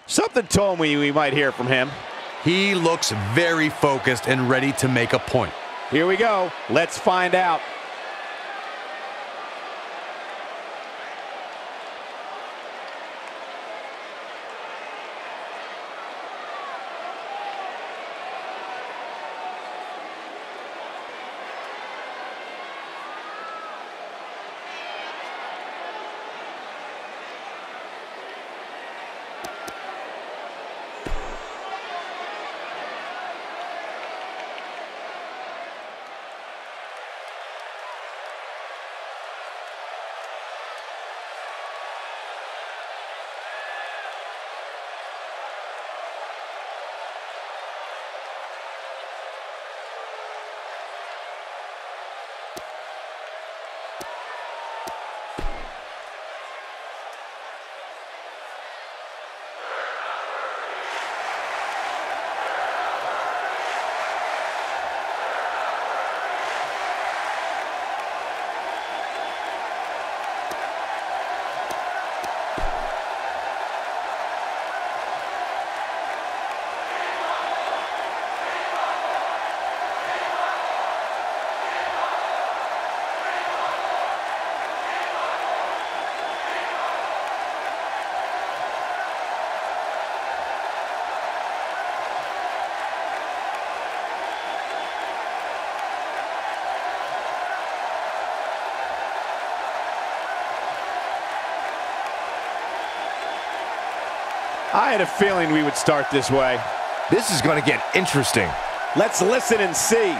Something told me we might hear from him. He looks very focused and ready to make a point. Here we go. Let's find out. I had a feeling we would start this way. This is going to get interesting. Let's listen and see.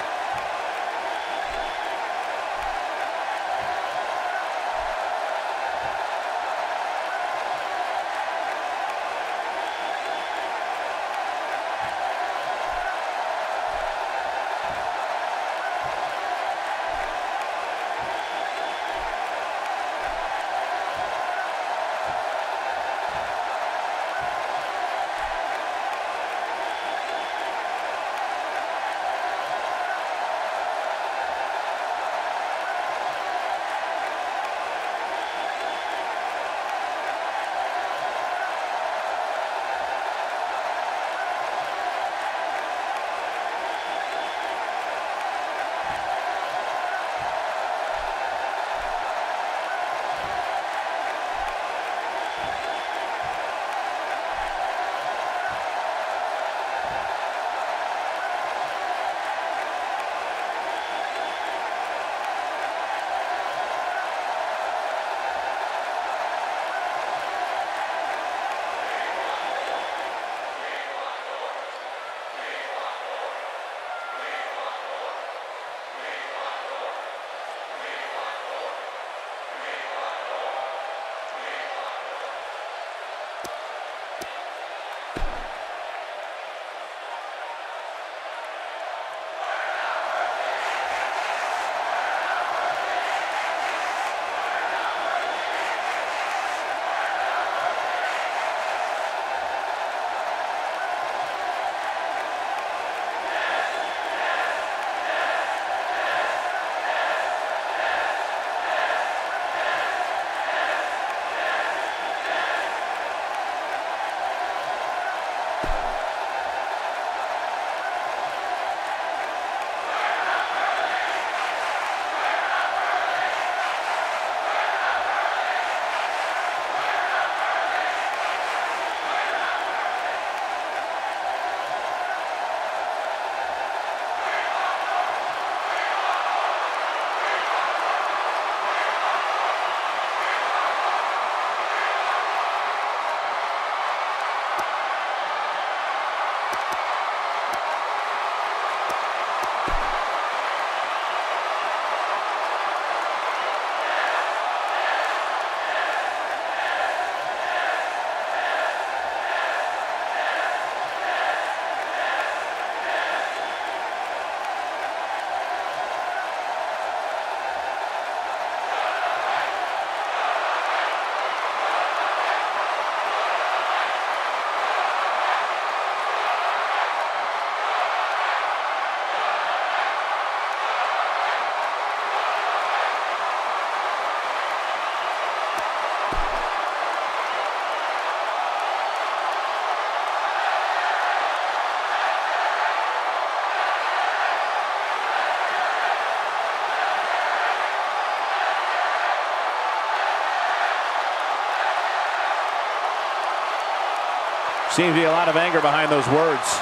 Seems to be a lot of anger behind those words.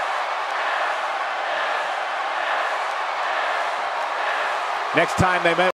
Next time they met